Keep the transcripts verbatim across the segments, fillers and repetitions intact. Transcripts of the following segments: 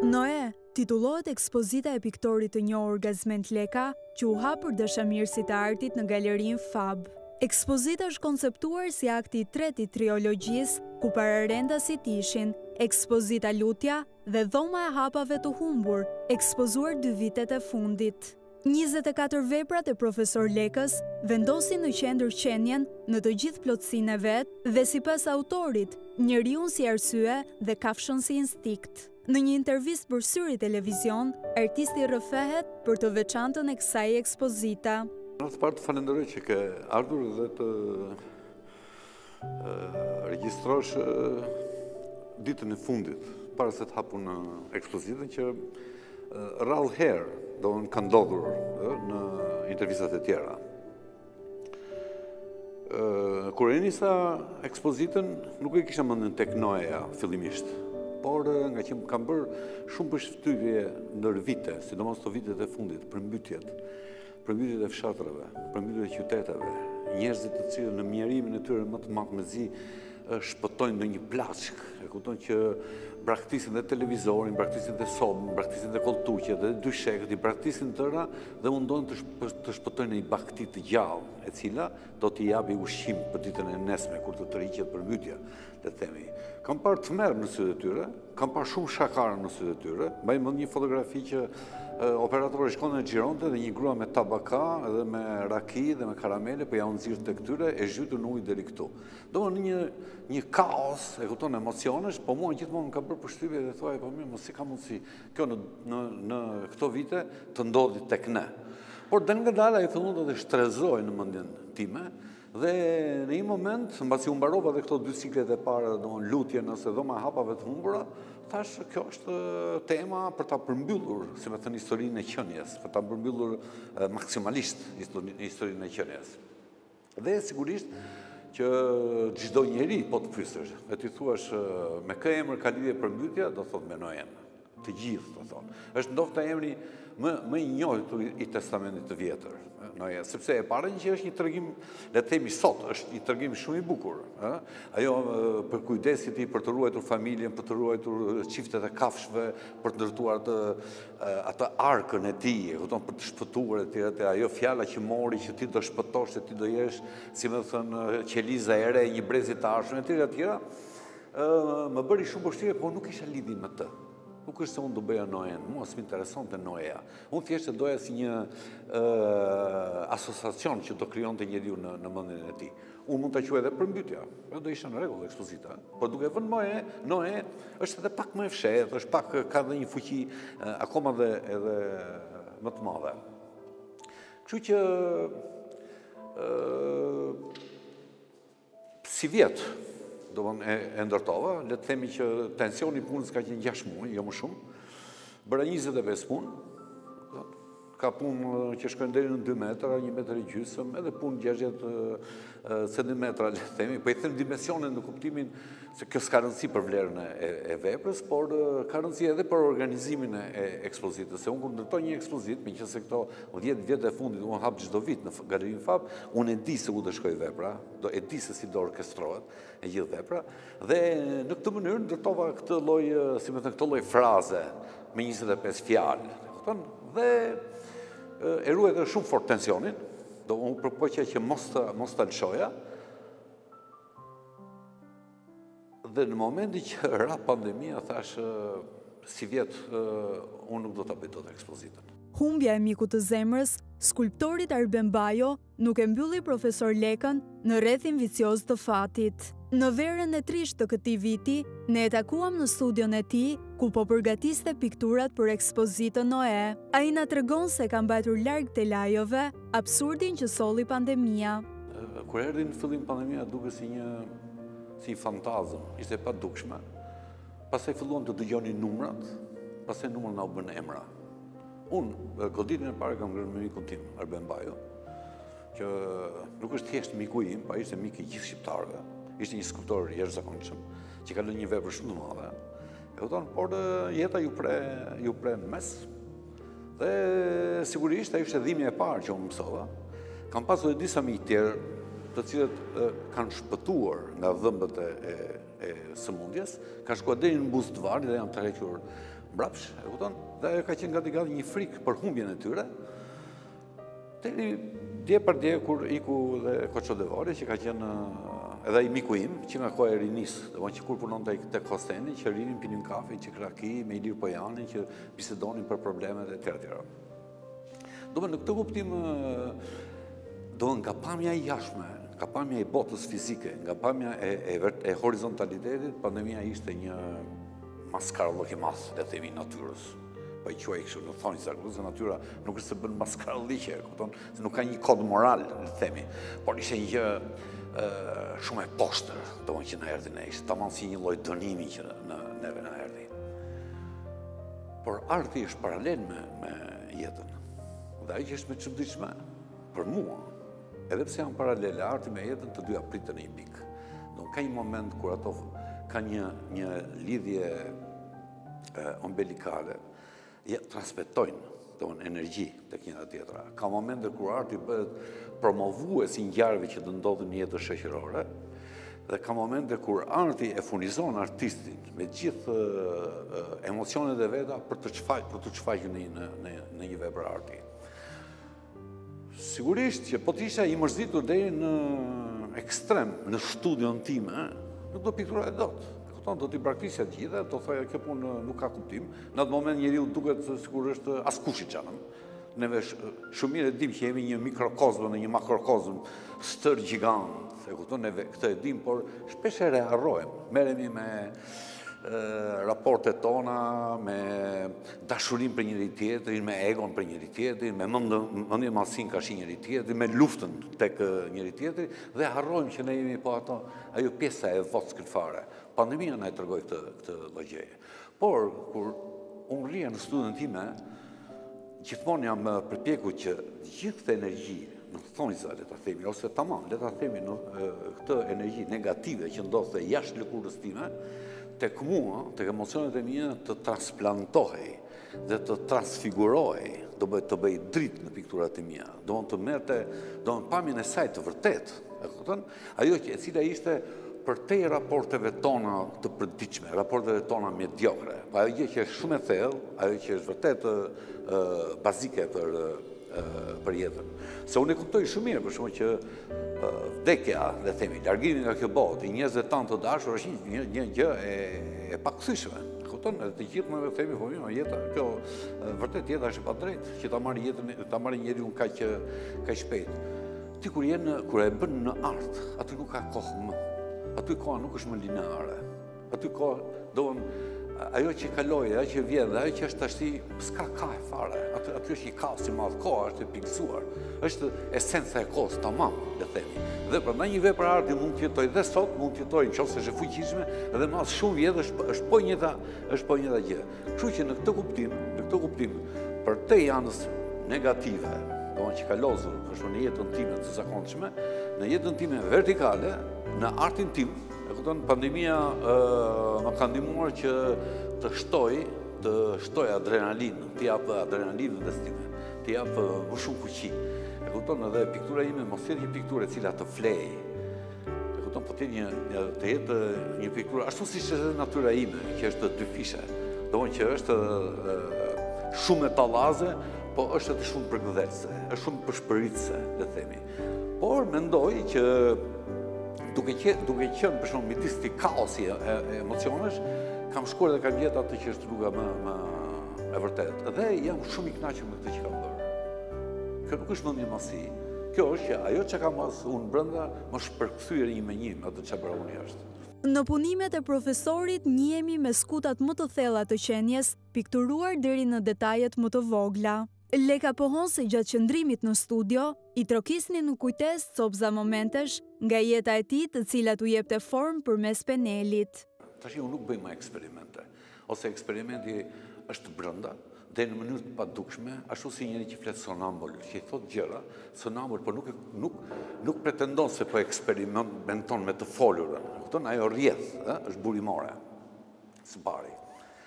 Noe titullohet ekspozita e piktorit të njohur Gazmend Leka, që u hap për dashamirësit e artit në galerinë Fab. Ekspozita është konceptuar si akti i tretë i triologjisë, ku pararendasit ishin Ekspozita Lutja dhe Dhoma e hapave të humbur, ekspozuar dy vitet e fundit. njëzet e katër veprat e profesor Lekës vendosin në qendër qenjen në të gjithë plotësinë e vet dhe sipas autorit, njeriun si arsye dhe kafshën si instinkt. Në një intervistë për Syri Televizion, artisti rrëfehet për të veçantën e kësaj ekspozita. Në të parë të falenderoj që ke ardhur dhe të regjistrosh ditën e fundit, para se të hapun ekspozitën, që rrallë herë do në ka ndodhur në intervistat e tjera. Kur e nisa ekspozitën, nuk e kisha mendjen tek Noea fillimisht, por nga që kam bërë shumë përshtypje ndër vite, sidomos të vitet e fundit, përmbytjet, përmbytjet e fshatrave, përmbytjet e qyteteve, njerëzit të cilë në mjerimin e tyre më të madh mezi shpëtojnë në një plaçk, e kupton që braktisin dhe televizorin, braktisin dhe sobën, braktisin dhe koltuqet, dhe dyshekët, i braktisin tëra dhe mundojnë të shpëtojnë në një bakti të gjallë, e cila do t'i japi ushqim për ditën e nesme, kur të tërhiqet përmbytja, le të themi. Kam parë të merë në sytë e tyre, kam parë shumë shakara në sytë e tyre, mbaj mend një fotografi që operatori shkon në xhironte dhe një grua me tabaka dhe me raki dhe me karamele, po ja u nxirr tek tyre e zhytur në ujë deri këtu. Domthonë një një kaos, e kupton, emocionesh, po mua gjithmonë më ka bërë përshtypje dhe thoj, po mirë, mos si ka mundësi kjo në në në këto vite të ndodhi tek ne. Por dal nga dala ai fillon të shtrezoj në mendjen time. Dhe në një moment, mbasi u mbarova dhe këto dy ciklet e para, domthonë lutjen ose dhoma e hapave të humbura, thash kjo është tema për ta përmbyllur, si më thënë, historinë e qenies, për ta përmbyllur maksimalisht historinë e qenies. Dhe sigurisht që çdo njeri po të pyesësh, e ti thuash me kë emër ka lidhje përmbytja, do thotë me Noen. Të gjithë, do thonë. Është ndoshta emri më më i njohur i Testamentit të Vjetër. Noe, sepse e para që është një tregim, le të themi sot, është një tregim shumë i bukur, ë? Ajo për kujdesit i për të ruajtur familjen, për të ruajtur çiftet e kafshëve, për të ndërtuar atë atë arkën e tij, e kupton, për të shpëtuar etj etj. Ajo fjala që mori që ti do shpëtosh, se ti do jesh, si më thënë, qeliza e re, një brez i të ardhshëm etj etj. Më bëri shumë përshtypje, por nuk kisha lidhje me të. Nuk është se unë do bëja Noen, mua s'më interesonte Noea. Unë thjesht e doja si një asociacion që do krijonte njeriu në në mendjen e tij. Unë mund ta quaj edhe përmbytja, do ishte në rregull ekspozita. Por duke vënë Noe, Noe është edhe pak më e fshehtë, është pak ka dhe një fuqi akoma dhe edhe më të madhe. Kështu që si vjet do e, e ndërtova, le të themi që tensioni i punës ka qenë gjashtë muaj, jo më shumë. Bëra njëzet e pesë punë. Ka punë që shkojnë deri në dy metra, një metër e gjysëm, edhe punë gjashtëdhjetë centimetra, le të themi, po i them dimensionin në kuptimin se kjo s'ka rëndësi për vlerën e, e veprës, por ka rëndësi edhe për organizimin e ekspozitës. Se unë kur ndërtoj një ekspozit, meqense këto dhjetë vjet e fundit unë hap çdo vit në galerinë Fab, unë e di se ku do shkoj vepra, do e di se si do orkestrohet e gjithë vepra, dhe në këtë mënyrë ndërtova këtë lloj, si më thënë, këtë lloj fraze me njëzet e pesë fjalë. Dhe e ruaj edhe shumë fort tensionin, do unë përpoqja që mos ta mos ta lëshoja. Dhe në momenti që ra pandemia, thash si vjet unë nuk do ta bëj dot ekspozitën. Humbja e mikut të zemrës, skulptorit Arben Bajo nuk e mbylli profesor Lekën në rrethin vicioz të fatit. Në verën e trisht të këtij viti, ne e takuam në studion e tij, ku po përgatiste pikturat për ekspozitën Noe. Ai na tregon se ka mbajtur larg te lajove absurdin që solli pandemia. Kur erdhi në fillim pandemia, duket si një si një fantazëm, ishte pa dukshme. Pastaj filluan të dëgjonin numrat, pastaj numrat na u bën emra. Unë, goditën e parë kam ngrënë me mikun tim, Arben Bajo, që nuk është thjesht miku im, pa ishte mik i gjithë shqiptarëve. Ishte një skulptor jashtëzakonshëm, që ka lënë një vepër shumë të madhe. E kupton, por jeta ju pre ju pre në mes. Dhe sigurisht ai ishte dhimbja e parë që unë mësova. Kam pasur edhe disa mijë tjerë, të cilët kanë shpëtuar nga dhëmbët e, e, e sëmundjes, kanë shkuar deri në buzë të varrit dhe janë tërhequr mbrapsh, e kupton? Dhe ajo ka qenë gati-gati një frikë për humbjen e tyre. Deri dje për dje kur iku dhe Koçodevari, që ka qenë edhe i miku im, që nga koha e rinisë, dhe që kur punon të tek Kosteni, që rinin, pinin kafe, që kraki, me Ilir Pojani, që bisedonin për problemet e tjera tjera. Do me në këtë kuptim, do nga pamja i jashme, nga pamja i botës fizike, nga pamja e, e, e horizontalitetit, pandemia ishte një maskarallëk i mas, le themi, natyrës. Pa i quaj kështu, në thonë se se natyra nuk është se bën maskarallëqe, kupton, se nuk ka një kod moral, le themi, por ishte një gjë shumë e poshtër, do më që në erdi ne ishte, tamam si një lloj dënimi që në neve në erdi. Por arti është paralel me, me jetën, dhe ajo që është me çuditshme për mua, edhe pse janë paralele, arti me jetën të dyja pritën në një pikë. Do ka një moment kur ato ka një, një lidhje e, ombelikale, ja, transmetojnë tonë energji tek njëra tjetra. Ka momente kur arti bëhet promovues i ngjarjeve që do ndodhin në jetën shoqërore, dhe ka momente kur arti e furnizon artistin me gjithë uh, emocionet e veta për të çfaq, për të çfaqur në, në, në, në një vepër arti. Sigurisht që po të isha i mërzitur deri në ekstrem në studion time, nuk do piktura e dot. Do t'i praktisja gjitha, do thoja kjo punë nuk ka kuptim. Në atë moment njeriu duket sikur është askush i çanëm. Neve shumë mirë e dim që jemi një mikrokozm në një makrokozm stër gjigant. E kupton, neve këtë e dim, por shpesh e harrojmë. Merremi me e, raportet tona, me dashurim për njëri tjetrin, me egon për njëri tjetrin, me mendje mallësin ka shi njëri tjetrin, me luftën tek njëri tjetri, dhe harrojmë që ne jemi po ato, ajo pjesa e vockët fare. Pandemia na e tregoi këtë këtë lëgje. Por kur unë rria në studion time, gjithmonë jam përpjekur që gjithë këtë energji, në thonjza le ta themi, ose tamam, le ta themi në këtë energji negative që ndodhte jashtë lëkurës time, tek mua, tek emocionet e mia të transplantohej dhe të transfigurohej, do bëj të bëj dritë në pikturat e mia. Do të merrte, do të pamjen e saj të vërtetë, e kupton? Ajo që e cila ishte për te raporteve tona të përditshme, raporteve tona mediokre, ajo gjë që është shumë e thellë, ajo që është vërtet uh, bazike për, uh, për jetën. Se unë e kuptoj shumë mirë, për shumë që uh, vdekja, dhe themi, largimi nga kjo botë, i njerëzve tanë të dashur, është një, një gjë e, e pakëthyeshme. Kupton, edhe të gjithë më themi, po mirë, jeta, kjo uh, vërtet jeta është e padrejtë, që ta marrë jetën, ta marrë njeriu kaq kaq shpejt. Ti kur jenë, kur e bën në art, aty nuk ka kohë më. Aty koha nuk është më lineare. Aty koha, do ajo që kaloi, ajo që vjen, dhe ajo që është tashti, s'ka kohë fare. Aty, aty është një kaos i madh, koha është e piksuar. Është esenca e kohës, tamam, le themi. Dhe prandaj një vepër arti mund të jetojë dhe sot, mund të jetojë nëse është e fuqishme, dhe mas shumë vjet është është po njëta, është po njëta gjë. Kështu që në këtë kuptim, në këtë kuptim, për te janës negative, domethënë që ka lozur, për shkak në jetën time të zakonshme, në jetën time vertikale, në artin tim, e kupton, pandemia më ka ndihmuar që të shtoj, të shtoj adrenalinë, të jap adrenalinën dhe stime, të jap më shumë fuqi. E kupton, edhe piktura ime mos jetë një pikturë e cila të flej. E kupton, po të një, të jetë një pikturë ashtu siç është natyra ime, që është dyfishe. Domethënë që është shumë metallaze, po është edhe shumë përgëdhelëse, është shumë përshpëritëse, le themi. Por mendoj që duke qenë duke qenë për shembull midis të kaosi e, e emocionesh, kam shkuar dhe kam gjetur atë që është rruga më më e vërtetë. Dhe jam shumë i kënaqur me këtë që kam bërë. Kjo nuk është mendje masi. Kjo është që ajo që kam pas unë brenda më shpërkthyer një me një atë çfarë bëra unë jashtë. Në punimet e profesorit njihemi me skutat më të thella të qenies, pikturuar deri në detajet më të vogla. Leka pohon se gjatë qëndrimit në studio, i trokisni në kujtes copza momentesh nga jeta e tij, të cilat u jepte formë përmes penelit. Tash unë nuk bëj më eksperimente, ose eksperimenti është brenda, dhe në mënyrë të padukshme, ashtu si njëri që flet sonambul, që i thot gjëra, sonambul, por nuk nuk nuk pretendon se po eksperimenton me të folurën. Kupton, ajo rrjedh, ë, është burimore. Së pari.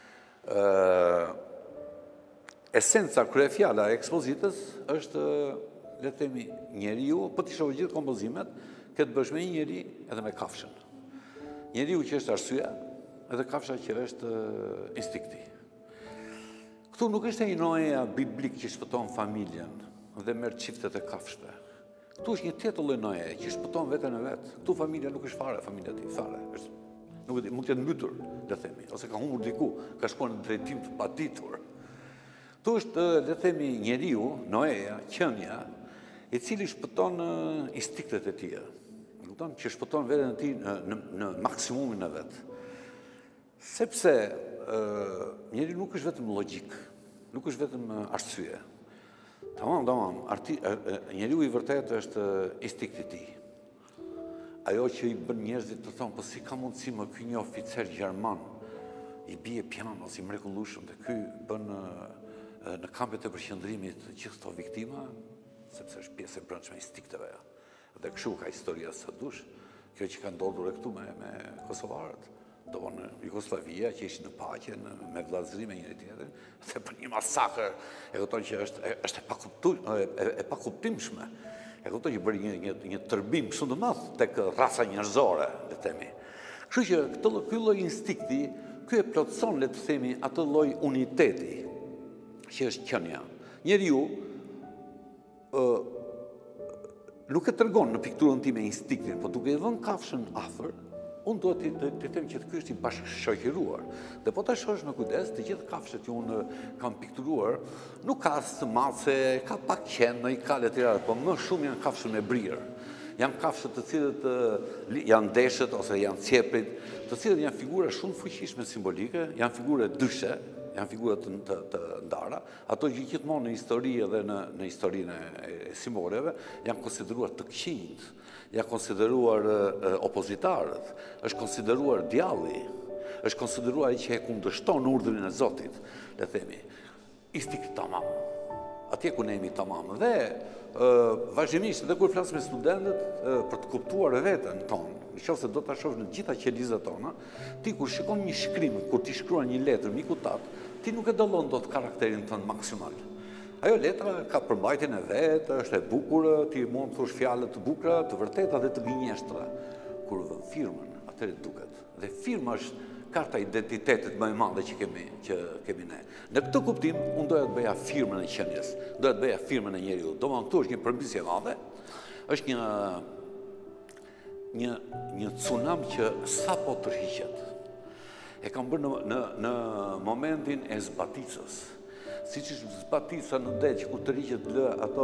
Ë Esenca kryefjala e ekspozitës është, le të themi, njeriu, po të shohë gjithë kompozimet, këtë bësh me një njeri edhe me kafshën. Njeriu që është arsyeja, edhe kafsha që është instinkti. Këtu nuk është e Noeja biblik që shpëton familjen dhe merr çiftet e kafshëve. Këtu është një tjetër lloj Noe që shpëton veten e vet. Këtu familja nuk është fare familja e tij, fare. Është nuk mund të jetë mbytur, le të themi, ose ka humbur diku, ka shkuar në drejtim të paditur. Këtu është, le të themi, njeriu, Noeja, qenia, i cili shpëton instinktet e tij. Kupton që shpëton veten e tij në, në, në maksimumin e vet. Sepse ë njeriu nuk është vetëm logjik, nuk është vetëm arsye. Tamam, tamam, arti, njeriu i vërtet është instinkti i tij. Ajo që i bën njerëzit të thonë, po si ka mundësi më ky një oficer gjerman i bie piano si mrekullueshëm dhe ky bën në kampet e përqendrimit gjithë këto viktima, sepse është pjesë e brendshme e instinkteve. Dhe kështu ka historia së dush, kjo që ka ndodhur këtu me, me kosovarët, do në Jugoslavia që ishin në paqe, në, me vllazëri me njëri tjetrin, dhe për një masakër, e kupton që është është e pakuptueshme, e, e pakuptimshme. E kupton që bëri një, një, një tërbim shumë të madh tek rasa njerëzore, le të themi. Kështu që këtë ky lloj instinkti, ky e plotson, le të themi, atë lloj uniteti që është qenia. Njeriu ë nuk e tregon në pikturën time instinktin, por duke i vënë kafshën afër, unë do të të them që ky është i bashkëshoqëruar. Dhe po ta shohësh me kujdes, të gjithë kafshët që unë kam pikturuar, nuk ka të mace, ka pak qenë, i ka le të tjera, po më shumë janë kafshë me brirë. Janë kafshët të cilët janë deshët ose janë ceprit, të cilët janë figura shumë fuqishme simbolike, janë figura dyshe, janë figura të, të, të ndara, ato që gjithmonë në histori dhe në, në historinë e simboleve janë konsideruar të këqinjt, janë konsideruar uh, opozitarët, është konsideruar djalli, është konsideruar ai që e kundërshton urdhrin e Zotit, le themi. Instinkt tamam. Atje ku ne jemi tamam. Dhe uh, vazhdimisht edhe kur flas me studentët uh, për të kuptuar veten tonë, nëse do ta shohësh në gjitha qelizat tona, ti kur shikon një shkrim, kur ti shkruan një letër mikut tat, ti nuk e dallon dot karakterin tënd maksimal. Ajo letra ka përmbajtjen e vet, është e bukur, ti mund të thosh fjalë të bukura, të vërteta dhe të gënjeshtra. Kur vën firmën, atëherë duket. Dhe firma është karta identitetit më e madhe që kemi, që kemi ne. Në këtë kuptim, unë doja të bëja firmën e qenies, doja të bëja firmën e njeriu. Domethënë këtu është një përmbysje e madhe, është një një një tsunami që sapo tërhiqet. E kam bërë në, në, në momentin e zbaticës. Siç është zbatica në det që ku tërhiqet lë ato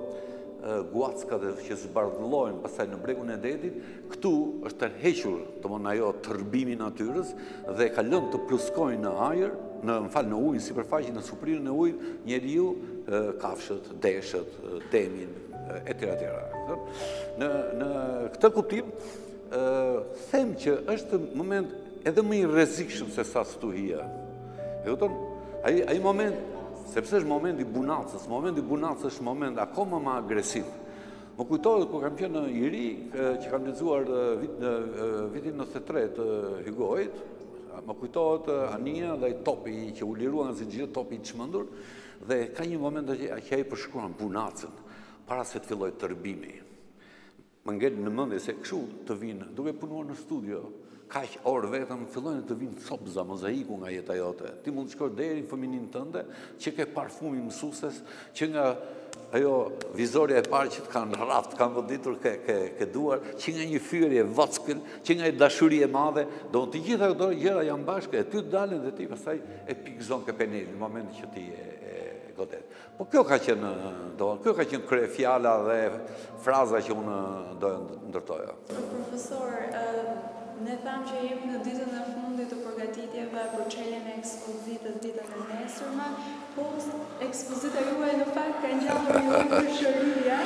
guackat që zbardhëllojnë pastaj në bregun e detit, këtu është tërhequr, domthonë ajo tërbimi i natyrës dhe ka lënë të pluskojnë në ajër, në më fal në ujë, sipërfaqe në suprirën e ujit, njeriu, kafshët, deshët, demin, etj etj. Në në këtë kuptim, them që është moment edhe më i rrezikshëm se sa stuhia. E kupton? Ai ai moment, sepse është momenti i bunacës, momenti i bunacës është moment akoma më agresiv. Më kujtohet kur kam qenë i ri, që kam lexuar vit në vitin nëntëdhjetë e tre të Hugoit, më kujtohet Ania dhe ai topi që u lirua nga zinxhiri, topi i çmendur, dhe ka një moment që ai përshkruan bunacën para se të fillojë tërbimi. Më ngel në mendje se kështu të vinë, duke punuar në studio, kaq orë vetëm fillojnë të vinë copza, mozaiku nga jeta jote. Ti mund të shkosh deri në fëminin tënde, që ke parfumi mësues, që nga ajo vizorja e parë që të kanë rraft, kanë voditur ke, ke, ke duar, që nga një fyerje vockël, që nga një dashuri e madhe, do të gjitha këto gjëra janë bashkë, e ty të dalin dhe ti pastaj e pikzon ke penelin në momentin që ti e, e godet. Po kjo ka qenë, do, kjo ka qenë kryefjala dhe fraza që unë do ndërtoja. Profesor, ne thamë që jemi në ditën e fundit të përgatitjeve për çeljen e ekspozitës ditën e nesërme, po ekspozita juaj në fakt ka ngjallur një lloj përshëria,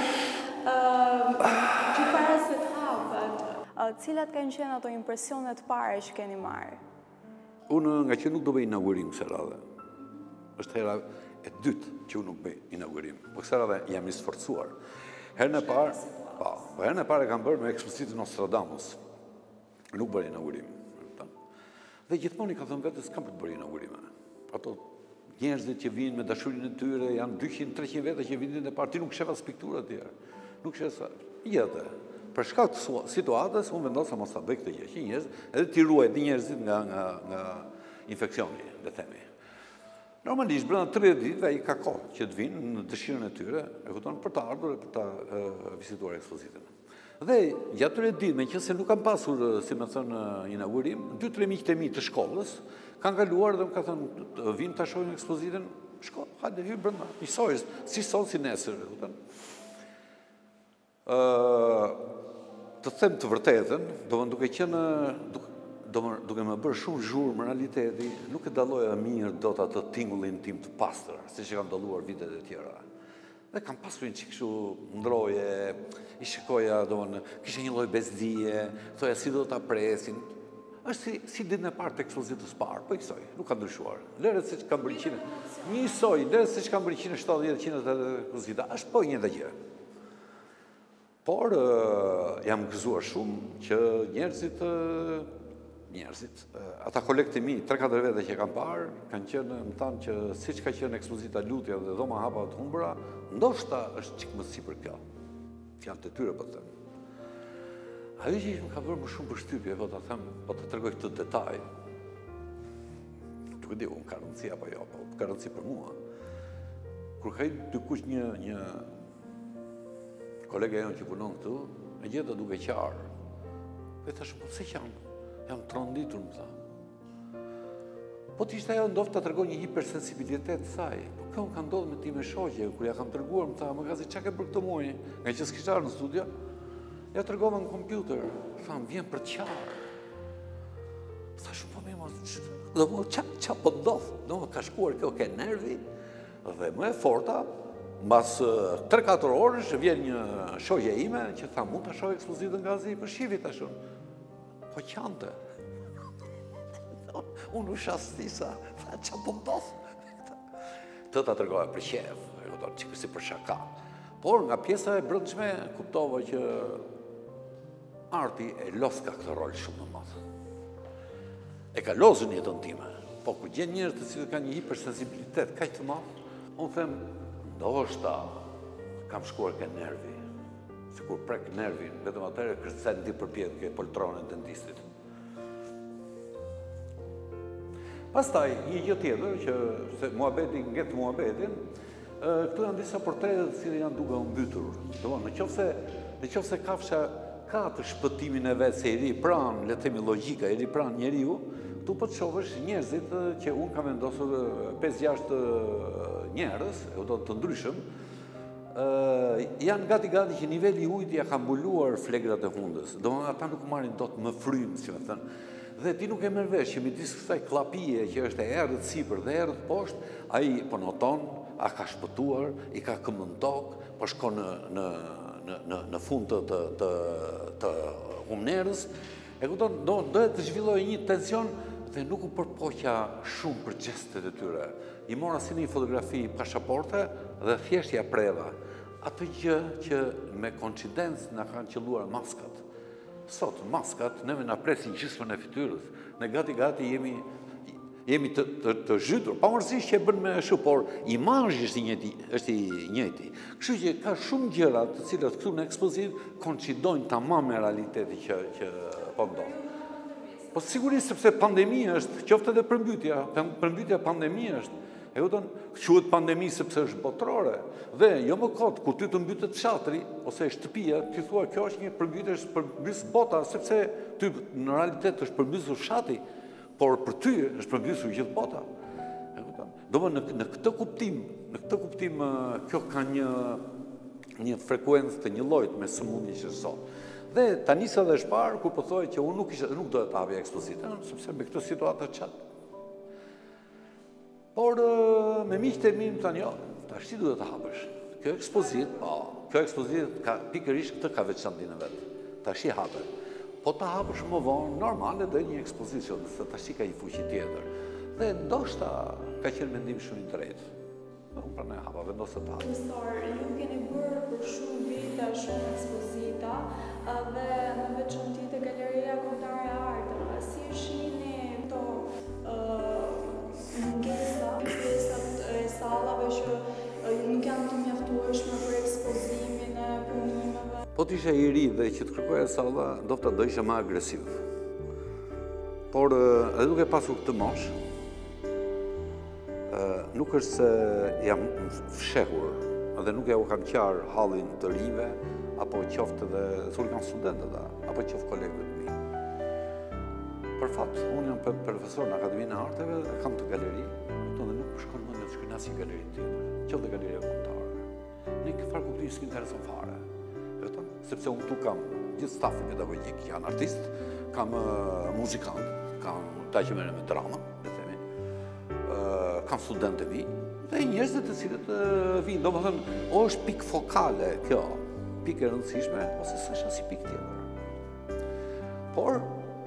që para se të hapet. Cilat kanë qenë ato impresionet para që keni marrë? Unë nga që nuk do bëj inaugurim kësaj radhe. Është hera e dytë që unë nuk bëj inaugurim. Po kësaj radhe jam i sforcuar. Herën e parë, po, herën e parë kam bërë me ekspozitën Nostradamus. Nuk bërë inaugurim. Dhe gjithmonë i ka thënë vetes kam për të bërë inaugurime. Ato njerëzit që vinë me dashurinë e tyre, janë dyqind treqind veta që vinë në parë, ti nuk shef as piktura të tjera. Nuk shef sa. Jetë. Për shkak të situatës, unë vendosa mos ta bëj këtë gjë. Që njerëz, edhe ti ruaj di njerëzit nga nga nga infeksioni, le të themi. Normalisht, brenda tridhjetë ditëve ai ka kohë që të vinë në dëshirën e tyre, e kupton, për të ardhur e për ta vizituar ekspozitën. Dhe gjatë tridhjetë ditë, meqense nuk kam pasur, si më thënë, inaugurim, dy tre miqtë e mi të shkollës kanë kaluar dhe më ka thënë, vinë ta shohim ekspozitën, shko, hajde hyr brenda. Njësoj, si sot si nesër, e kupton. Të them të vërtetën, do më duke qenë, duke më bërë shumë zhurmë në realiteti, nuk e dalloja mirë do të atë tingullin tim të pastër, si që kam dalluar vitet e tjera. Dhe kam pasur një qikë shu ndroje, i shikoja, do më, kishe një lloj bezdije, thoja si do të apresin. është si, si ditën e parë të ekspozitës parë, po i kësoj, nuk ka ndryshuar. Lërët se që kam bërë qine, njësoj, lërët se që kam bërë qine shtatëdhjetë qind e ekspozita, është po një dhe gjë. Por, jam gëzuar shumë që njerëzit, njerëzit, ata kolekti mi, tre katër vete që kam parë, kanë qenë, më thanë që si që ka qenë ekspozita lutja dhe dhoma hapa të humbura, ndoshta është qikë më si për kjo. Fjanë të tyre, po të them. Ajo që më ka bërë më shumë përshtypje, po të them, po të tregoj këtë detaj, nuk e di, unë ka rëndësi apo jo, po ka rëndësi për mua. Kur ka i dikush një, një kolega jonë që punon këtu, e gjeta duke qarë. Dhe thashë, po pse jam? Jam tronditur, më tha. Po t'ishte ajo ndoftë të tregoj një hipersensibilitet saj. Po kjo më ka ndodhë me ti me shoqe, kur ja kam treguar, më tha, më ka zi, qa ke për këtë muaj? Nga që s'kishtarë në studio, ja tregova në kompjuter. Tham, vjen për qarë. Thashë, po mi, dhe më qa po ndodhë? Do më ka shkuar kjo ke nervi, dhe më e forta, mbas tre katër orësh vjen një shoqe ime që tha, mund të shoh ekspozitën nga zi për shivit ashun. Po qante. Unë u shastisa, tha, qa po ndodhë? Të ta tërgoja për qef, e këto që kësi për shaka. Por nga pjesa e brëndshme, kuptova që arti e los ka këtë rol shumë në madhë. E ka lozën jetën time. Po ku gjen njerëz të cilët kanë një hipersensibilitet kaq të madh, unë them, ndoshta kam shkuar ke nervi. Sikur prek nervin, vetëm atëherë kërcen di përpjet ke poltronën e dentistit. Pastaj, një gjë tjetër, që se muhabeti nget muhabetin, këtu janë disa portrete të cilë janë duke u mbytur. Në qofse, në qofse kafsha ka të shpëtimin e vetë se i ri pranë, le të themi logjika, i ri pranë njeriu, tu po të shohësh njerëzit që unë kam vendosur pesë gjashtë njerëz, e do të ndryshëm, janë gati-gati që niveli i ujit ja ka mbuluar flegrat e hundës. Do ata nuk marrin dot më frymë, si më thënë. Dhe ti nuk e merr vesh që midis kësaj klapie që është e errët sipër dhe errët poshtë, ai po noton, a ka shpëtuar, i ka këmbën tokë, po shkon në në në në në fund të të të, të humnerës. E kupton, do dohet të zhvillojë një tension dhe nuk u përpoqja shumë për gestet e tyre. I mora si një fotografi pasaporte dhe thjesht ja preva. Atë gjë që me koincidencë na kanë qelluar maskat. Sot, maskat, neve na presin gjysmën e fytyrës. Ne gati-gati jemi, jemi të, të, të zhytur. Pavarësisht që e bën me shu, por imazhi është i njëjti, është i njëjti. Kështu që ka shumë gjëra të cilat këtu në ekspozitë koincidojnë tamam me realitetin që, që po ndodh. Po sigurisht sepse pandemia është, qoftë edhe përmbytja, përmbytja pandemia është. E kupton, quhet pandemi sepse është botërore. Dhe jo më kot, kur ty të mbytet fshatri ose shtëpia, ti thua kjo është një përmbytje është përmbys bota, sepse ty në realitet është përmbysur fshati, por për ty është përmbysur gjithë bota. E kupton. Domethënë në, në këtë kuptim, në këtë kuptim kjo ka një një frekuencë të një llojit me sëmundje që sot. Dhe ta nisa dhe shpar kur po thoj që unë nuk isha nuk do të hapja ekspozitën, sepse me këtë situatë çat. Por me miqtë e mi më thanë, jo, tash ti duhet të hapësh. Kjo ekspozit, po, kjo ekspozit ka pikërisht këtë ka veçantinë vet. Tash i hapet. Po ta hapësh më vonë, normale do një ekspozicion, se tash ka një fuqi tjetër. Dhe ndoshta ka qenë mendim shumë i drejtë. Unë pranoj hapa, vendosë të hapë. Nestor, ju keni bërë për shumë vite shumë ekspozita dhe në veçanti te Galeria Kombëtare e Arteve. Si shihni këto mungesa, pjesat e sallave që nuk janë të mjaftueshme për ekspozimin e punimeve? Po të isha i ri dhe që të kërkoja salla, ndofta do isha më agresiv. Por edhe duke pasur këtë moshë, nuk është se jam fshehur dhe nuk ja u kam qarë hallin të rive, apo qoftë dhe thurë kanë studentët, apo qoftë kolegët mi. Për fat, unë jam profesor në Akademinë e Arteve dhe kam të galeri, dhe nuk më shkon mendja të shkoj në asnjë galeri tjetër, qoftë dhe galeria kombëtare. Në një farë kuptimi s'më intereson fare. Sepse unë tu kam gjithë stafi pedagogjik, janë artist, kam muzikant, kam ta që merren me dramën, le themi, kam studentë vi, dhe njerëzit të cilët vinë, domethënë, o është pikë fokale kjo, pikë e rëndësishme, ose s'është as pikë tjetër. Por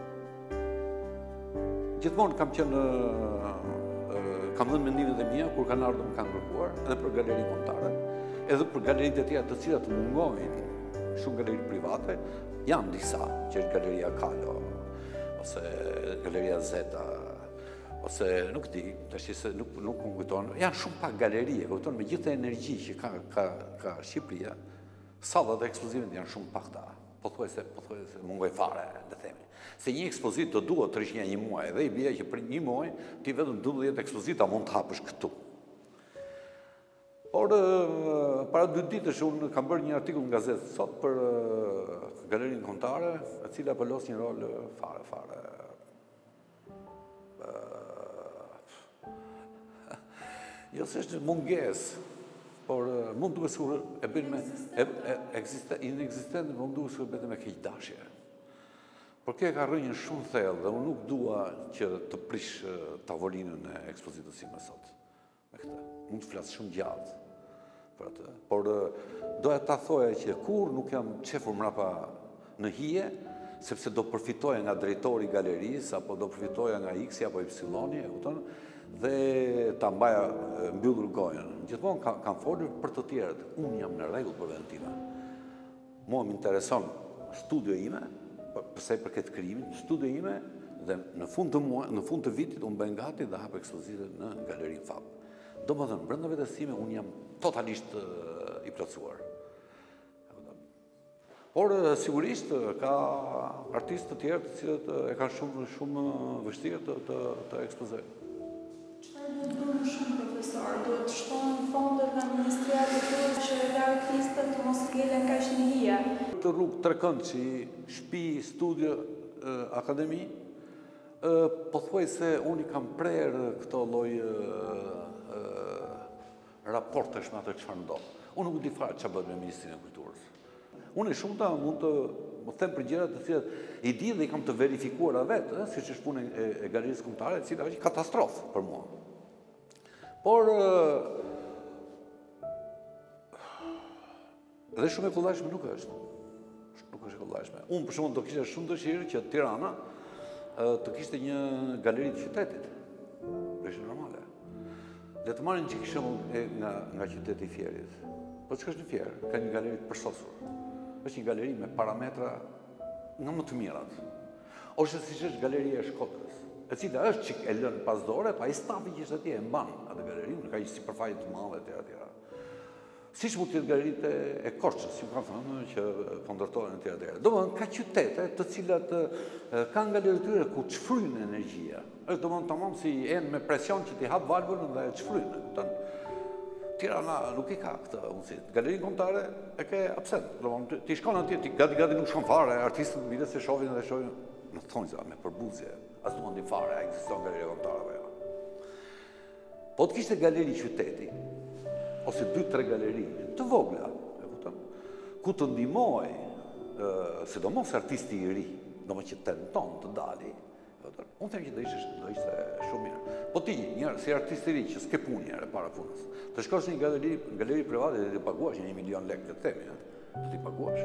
gjithmonë kam qenë kam dhënë mendimet e mia kur kanë ardhur më kanë kërkuar, edhe për galerinë kombëtare, edhe për galeritë e tjera të cilat mungojnë shumë galeri private, janë disa, që është Galeria Kalo, ose Galeria Zeta, ose nuk di, tash se nuk nuk më kujton, janë shumë pak galerie, kujton me gjithë energji që ka ka ka Shqipëria, sallat e ekspozimit janë shumë pak ta. Pothuajse pothuajse mungoj fare, le themi. Se një ekspozit do duhet të rishja një muaj, dhe i bie që për një muaj ti vetëm dymbëdhjetë ekspozita mund të hapësh këtu. Por, para dy ditësh unë kam bërë një artikull në gazetë sot për galerinë kombëtare, e cila pëllos një rol fare, fare. Jo se është mungesë, por mund duke sikur e bën me inexistent, mund duke sikur bëhet me keqdashje. Por kjo ka rënë shumë thellë dhe unë nuk dua që të prish tavolinën e ekspozitës sime sot. Me këtë, mund të flas shumë gjatë për atë, por doja ta thoja që kur nuk jam qefur mrapa në hije, sepse do përfitoja nga drejtori i galerisë, apo do përfitoja nga X-i apo Y-i, e kupton, dhe ta mbaja mbyllur gojën. Gjithmonë kam, kam folur për të tjerët. Unë jam në rregull për vendin time. Mua më intereson studio ime, përsa i përket krijimit, studio ime, dhe në fund të muaj, në fund të vitit unë bëj gati dhe hap ekspozitën në Galerinë Fab. Domethënë, brenda vetes time unë jam totalisht uh, i plotësuar. Por sigurisht ka artistë të tjerë të cilët e kanë shumë shumë vështirë të të, të ekspozojnë. Çfarë duhet bëjmë shumë profesor? Duhet shtohen fondet nga Ministria e Kulturës që edhe artistët të mos ngelen kaq në hije. Të rrugë trekëndçi, shtëpi, studio, eh, akademi, eh, pothuajse unë i kam prerë këto lloj eh, raportesh me atë çfarë ndodh. Unë nuk di fare çfarë bëhet me Ministrinë e Kulturës. Unë e shumëta mund të më them për gjëra të cilat i di dhe i kam të verifikuara vetë, siç është puna e, e galerisë kombëtare, e cila është katastrofë për mua. Por edhe shumë e kollajshme nuk është. Nuk është e kollajshme. Unë për shembull do kisha shumë dëshirë që Tirana të kishte një galeri të qytetit. Është normale. Le të marrim çik shembull nga nga qyteti i Fierit. Po çka është në Fier? Ka një galeri të përsosur. Është një galeri me parametra nga më të mirat. Ose siç është galeria e Shkodrës, e cila është çik e lënë pas dore, pa i stafi që është atje e mban atë galerinë, ka një sipërfaqe të madhe etj etj. Siç mund të jetë galeritë e Korçës, ju kam thënë që po ndërtohen etj etj. Domthonë ka qytete të cilat kanë galeri të tyre ku çfryn energjia. Është domthonë tamam si en me presion që ti hap valvën dhe çfryn, kupton? Tirana nuk i ka këtë mundësi. Galerinë kombëtare e ke absent. Domthonë ti shkon atje, ti gati gati nuk shkon fare, artistët mbi se shohin dhe shohin në thonjza me përbuzje. As nuk mundi fare, ekziston galeria kombëtare apo jo. Po të kishte galeri qyteti ose dy tre galeri të vogla, e kupton? Ku të ndihmoj, sidomos artisti i ri, domethënë që tenton të dali. Unë them që do ishte do ishte shumë mirë. Po ti, një si artist i ri që s'ke punë herë para punës, të shkosh në një galeri, galeri private dhe të paguash një milion lekë, le të themi, do t'i paguash.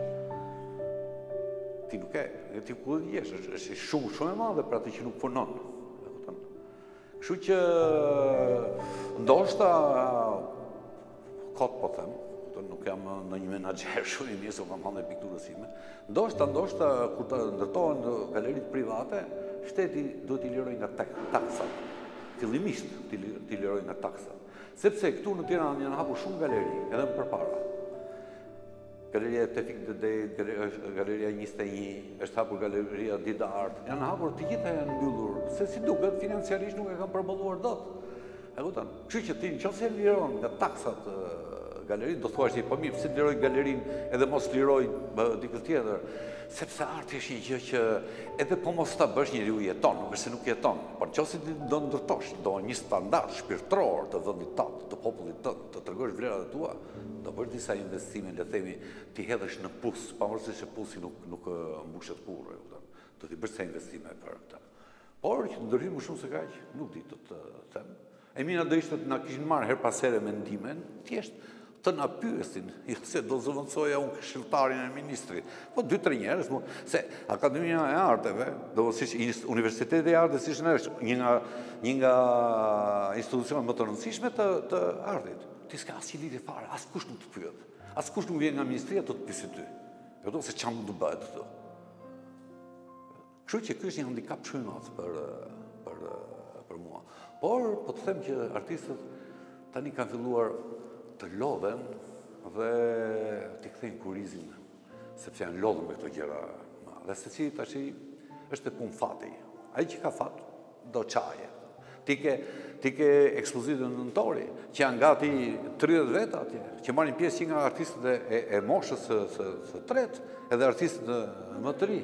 Ti nuk e, ti ku do jesh, është shumë shumë e madhe për atë që nuk punon. E kupton? Kështu që ndoshta kot po them, nuk jam në një menaxher shumë i mirë, se kam thënë pikturës sime. Ndoshta, ndoshta kur të ndërtohen galeritë private, shteti duhet t'i lirojë nga taksat. Fillimisht t'i lirojë nga taksat. Sepse këtu në Tiranë janë hapur shumë galeri, edhe më përpara. Galeria Tefik Dedejt, Galeria njëzet e një, është hapur Galeria Dida Art, janë hapur të gjitha janë mbyllur, se si duket financiarisht nuk e kanë përballuar dot. E kupton? Kështu që ti nëse liron nga taksat galerinë, do thua që po mirë, pse liroj galerinë edhe mos liroj dikë tjetër, sepse arti është një gjë që edhe po mos ta bësh njeriu jeton, nuk është se nuk jeton, por nëse do ndërtosh, do një standard shpirtëror të vendit tënd, të popullit tënd, të tregosh vlerat tua, do bësh disa investime, le të themi, ti hedhësh në pus, pavarësisht se pusi nuk nuk mbushet kurrë, e kupton. Do të bësh sa investime për këtë. Por që ndërhyn më shumë se kaq, nuk di të të them. E mina do ishte të na kishin marrë her pas here mendimin, thjesht të na pyesin, jo se do zëvendësoja unë këshilltarin e ministrit, po dy tre njerëz, se Akademia e Arteve, do siç Universiteti i Artës është një nga një nga institucionet më të rëndësishme të të artit. Ti s'ka asnjë lidhje fare, askush nuk të pyet. Askush nuk vjen nga ministria të të pyesë ty. Jo do se çfarë do bëhet këtu. Kështu që ky është një handicap shumë i madh për për për mua. Por po të them që artistët tani kanë filluar të lodhen dhe të kthejnë kurizin, sepse janë lodhur me këto gjëra. Dhe secili tash është e punë fati. Ai që ka fat do çaje. Ti ke ti ke ekspozitën nëntori, që janë gati tridhjetë veta atje, që marrin pjesë që nga artistët e, e moshës së së, së tretë, edhe artistët më të ri.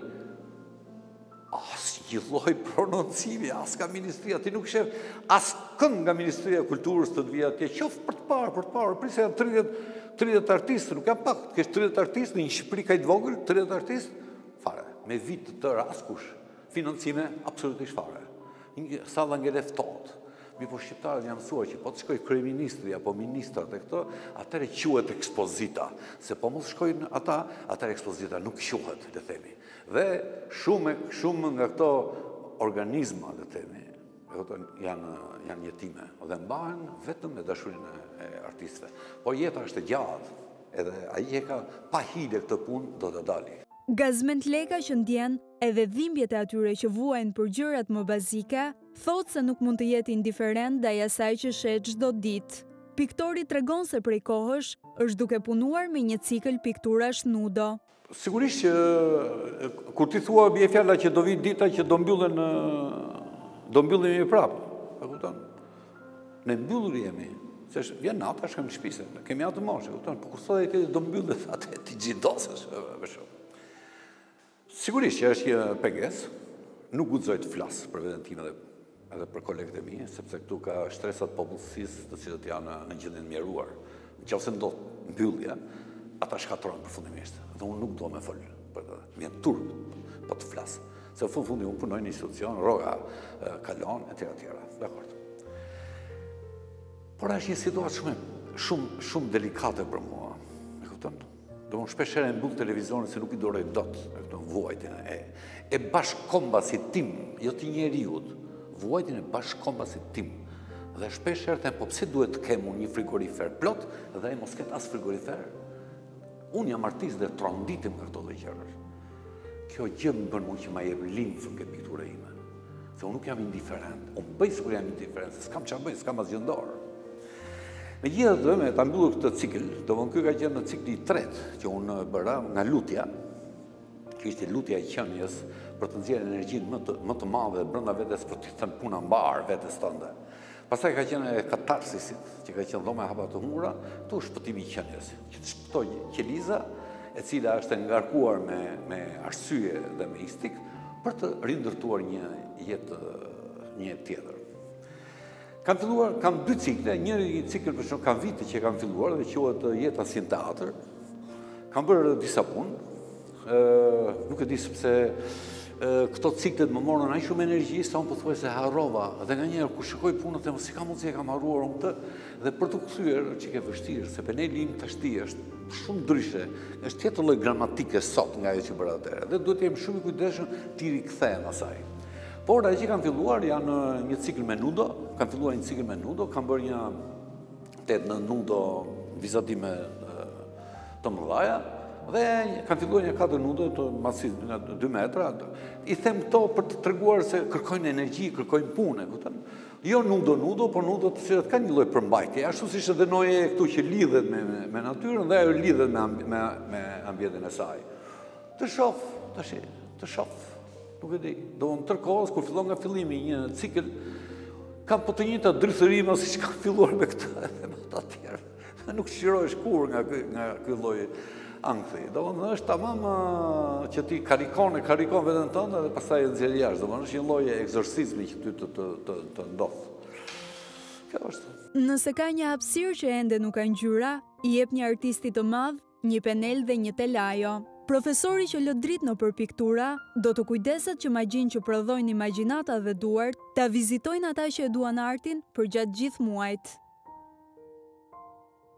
Asnjë lloj prononcimi, as ka ministria, ti nuk shef as këngë nga Ministria e Kulturës të të vijë atje, qoftë për të parë, për të parë, prisë janë tridhjetë tridhjetë artistë, nuk janë pak, kesh tridhjetë artistë në një Shqipëri kaq të vogël, tridhjetë artistë, fare, me vit të tërë askush, financime absolutisht fare. Një salla ngele ftohtë. Mi po shqiptarët janë mësuar që po të shkoj kryeministri apo ministrat e këto, atëre quhet ekspozita, se po mos shkojnë ata, atëre ekspozita nuk quhet, le themi. Dhe shumë shumë nga këto organizma, le themi, janë janë jetime dhe mbahen vetëm me dashurinë e artistëve. Po jeta është e gjatë, edhe ai që ka pa hile këtë punë do të dalë. Gazmend Leka që ndjen edhe dhimbjet e atyre që vuajnë për gjërat më bazike, thotë se nuk mund të jetë indiferent ndaj asaj që sheh çdo ditë. Piktori tregon se prej kohësh është duke punuar me një cikël pikturash nudo. Sigurisht që kur ti thua bie fjala që do vi dita që do mbyllen do mbyllemi prapë, e kupton? Ne mbyllur jemi, se vjen nata, shkojmë në shtëpi, ne kemi atë moshë, e kupton? Po kur thotë ti do mbyllet, atë ti xhidosesh, për shkak. Sigurisht që është një pengesë, nuk guxoj të flas për veten time edhe edhe për kolegët e mi, sepse këtu ka shtresat popullsisë të cilët janë në gjendje të mjeruar. Nëse ndodh mbyllja, ata shkatërrohen përfundimisht. Dhe unë nuk do me fol për të. Më jep turp po të flas. Se në fund fundi unë punoj në institucion, rroga kalon etj etj. Dakor. Por është një situatë shumë shumë shumë delikate për mua. E kupton? Do unë shpesh herë mbyll televizorin se nuk i doroj dot këtë vuajtjen e e bashkëkombasit tim, jo të njeriut, vuajtjen e bashkëkombasit tim. Dhe shpesh herë them, po pse duhet të kem unë një frigorifer plot dhe ai mos ket as frigorifer? Unë jam artist dhe tronditim nga këto dhe gjëra. Kjo gjë më bën mua që ma jep limfën ke piktura ime. Se unë nuk jam indiferent. Unë bëj sikur jam indiferent, se s'kam çfarë bëj, s'kam asgjë dorë. Megjithatë, me ta mbyllur këtë cikël, do von ky ka qenë në cikli i tretë që unë bëra nga lutja, që ishte lutja e qenies për të nxjerrë energjinë më të më të madhe brenda vetes për të thënë puna mbar vetes tënde. Pastaj ka qenë katarsisit, që ka qenë dhoma e hapa të humura, tu shpëtimi i qenies, që të shpëtoj qeliza, e cila është ngarkuar me me arsye dhe me istik për të rindërtuar një jetë një jetë tjetër. Kam filluar, kam dy cikle, njëri cikël për shkak kam vite që kam filluar dhe quhet Jeta si në teatr. Kam bërë disa punë. Ë, nuk e di sepse këto ciklet më morën aq shumë energji sa unë pothuajse harrova. Dhe nganjëherë kur shikoj punën them si ka mundësi e kam harruar unë këtë dhe për të kthyer çike vështirë, se peneli im tashti është shumë ndryshe. Është tjetër lloj gramatike sot nga ajo që bëra atëherë. Dhe duhet të jem shumë i kujdesshëm të rikthehem asaj. Por ai që kanë filluar janë një cikël me nudo, kanë filluar një cikël me nudo, kanë bërë një tet në nudo vizatime të mëdha. Dhe kanë filluar një katër nudo të masi nga dy metra. I them këto për të treguar se kërkojnë energji, kërkojnë punë, kupton? Jo nudo nudo, por nudo të cilat kanë një lloj përmbajtje, ashtu siç edhe noje këtu që lidhet me me, me natyrën dhe ajo lidhet me me me ambientin e saj. Të shoh, tash, të shoh. Nuk e di. Do në tërkohës, kur fillon nga fillimi një cikël, kam po të njëjta ndrysërime si që kam filluar me këtë edhe me ata të tjerë. Nuk shirohesh kur nga ky nga ky lloj ankthi. Domethënë është tamam uh, që ti karikon e karikon veten tënde dhe pastaj e nxjerr jashtë. Domethënë është një lloj ekzorcizmi që ty të të të, të ndodh. Kjo është. Nëse ka një hapësirë që ende nuk ka ngjyra, i jep një artisti të madh një penel dhe një telajo. Profesori që lë dritë nëpër piktura do të kujdeset që magjinë që prodhojnë imagjinata dhe duart ta vizitojnë ata që e duan artin për gjatë gjithë muajit.